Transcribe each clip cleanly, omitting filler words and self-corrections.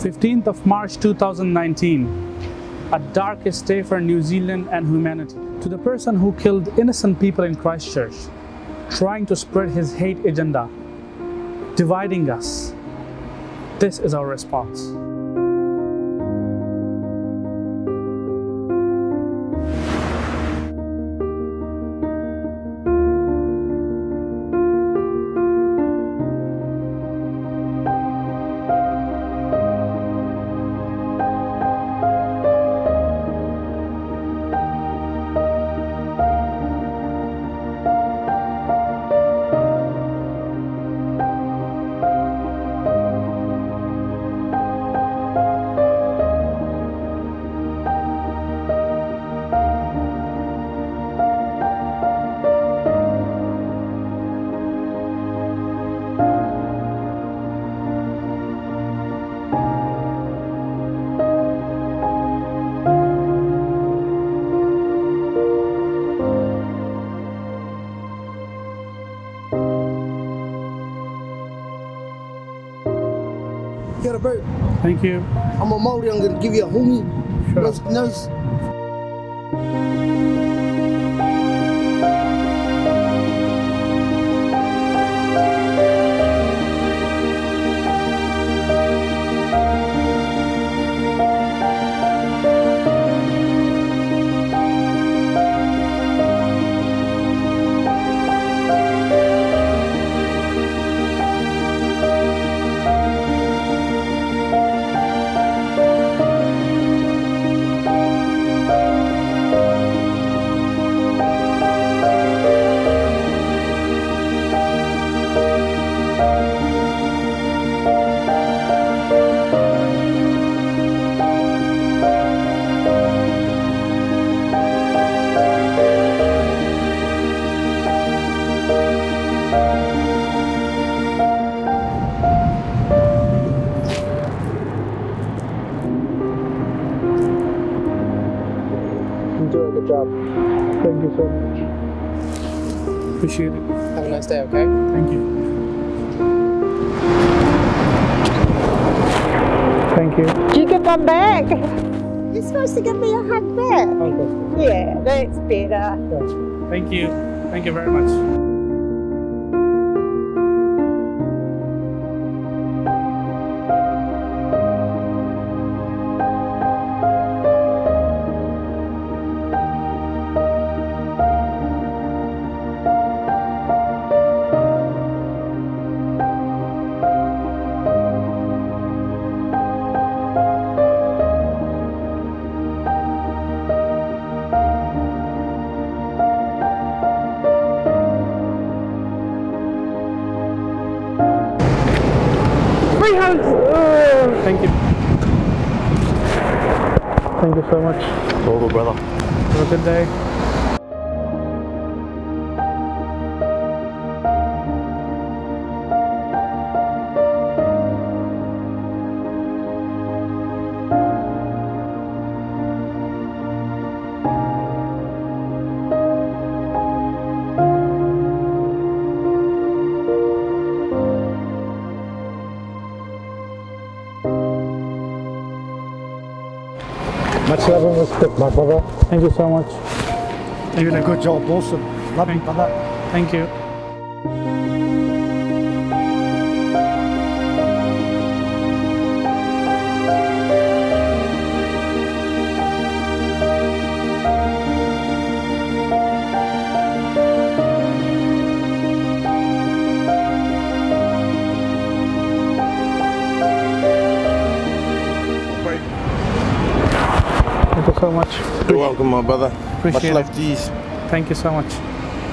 15th of March 2019, a darkest day for New Zealand and humanity. To the person who killed innocent people in Christchurch, trying to spread his hate agenda, dividing us, this is our response. Here, bro. Thank you. I'm a Māori, I'm going to give you a hongi. Sure. Nice. Enjoy the job. Thank you so much. Appreciate it. Have a nice day, okay? Thank you. Thank you. You give one back. You're supposed to give me a hug back. Okay. Yeah, that's better. Sure. Thank you. Thank you very much. Free hugs. Thank you. Thank you so much. Total, brother. Have a good day. Much love and respect, my brother. Thank you so much. You're doing a good job, awesome. Love you, brother. Thank you. Thank you so much. You're welcome, my brother. Appreciate Much love it. to you. Thank you so much.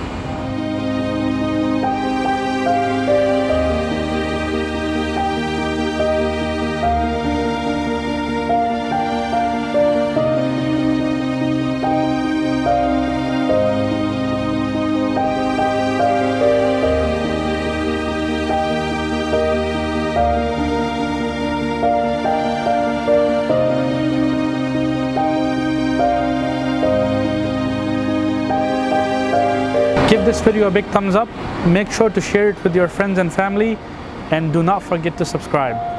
Give this video a big thumbs up, make sure to share it with your friends and family, and do not forget to subscribe.